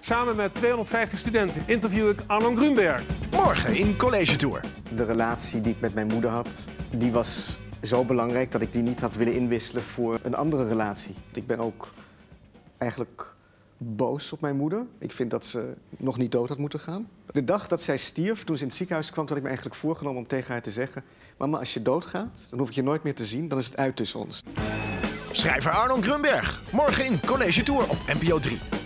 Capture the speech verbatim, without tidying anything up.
Samen met tweehonderdvijftig studenten interview ik Arnon Grunberg. Morgen in College Tour. De relatie die ik met mijn moeder had, die was zo belangrijk dat ik die niet had willen inwisselen voor een andere relatie. Ik ben ook eigenlijk boos op mijn moeder. Ik vind dat ze nog niet dood had moeten gaan. De dag dat zij stierf, toen ze in het ziekenhuis kwam, had ik me eigenlijk voorgenomen om tegen haar te zeggen: mama, als je doodgaat, dan hoef ik je nooit meer te zien, dan is het uit tussen ons. Schrijver Arnon Grunberg. Morgen in College Tour op N P O drie.